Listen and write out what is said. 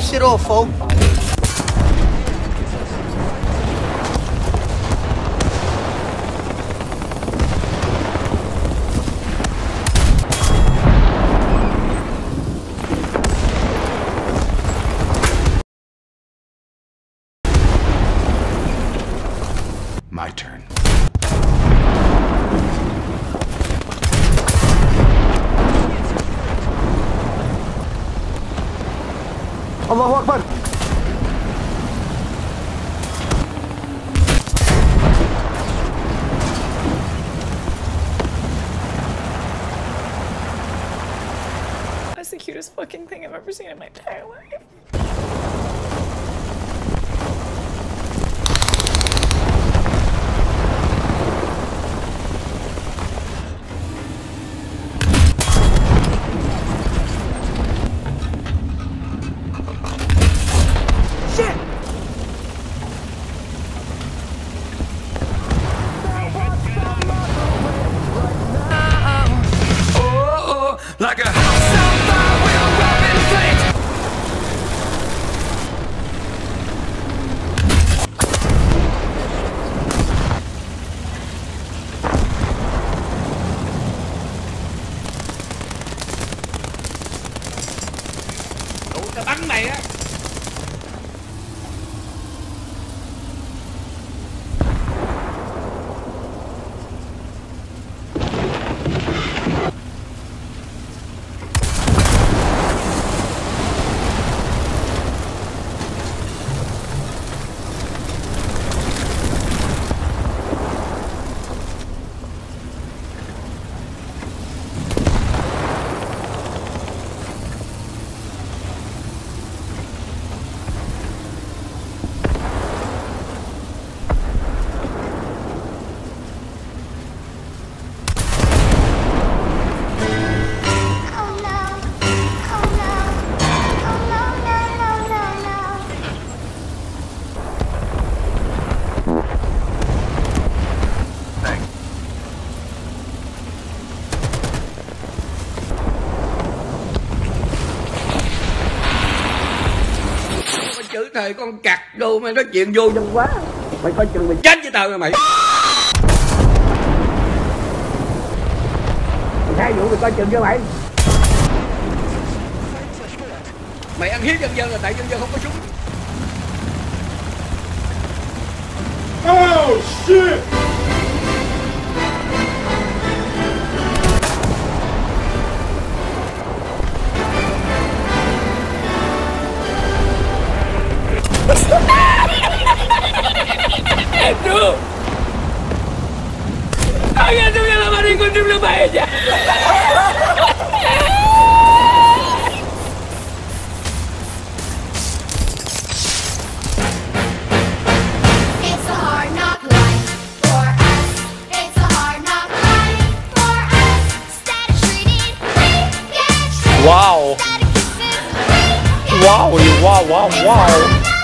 shit off, folk. My turn. Allahu Akbar. That's the cutest fucking thing I've ever seen in my entire life. Like a house on fire, we're up in flames. Đủ tao bắn mày á. Chữ thầy con cặc đồ mày nói chuyện vô nhân quá. Mày coi chừng mày chết với tao rồi mày. Mày thay vụ mày coi chừng cho mày. Mày ăn hiếp dân dân là tại dân dân không có súng. Oh shit. Itu Kalian tuh yang lamarin gue dulu aja. It's a hard knock life for us. It's a hard knock life for us. Static treated, we get treated. Wow. Static kisses, we get Wow, wow, wow, wow.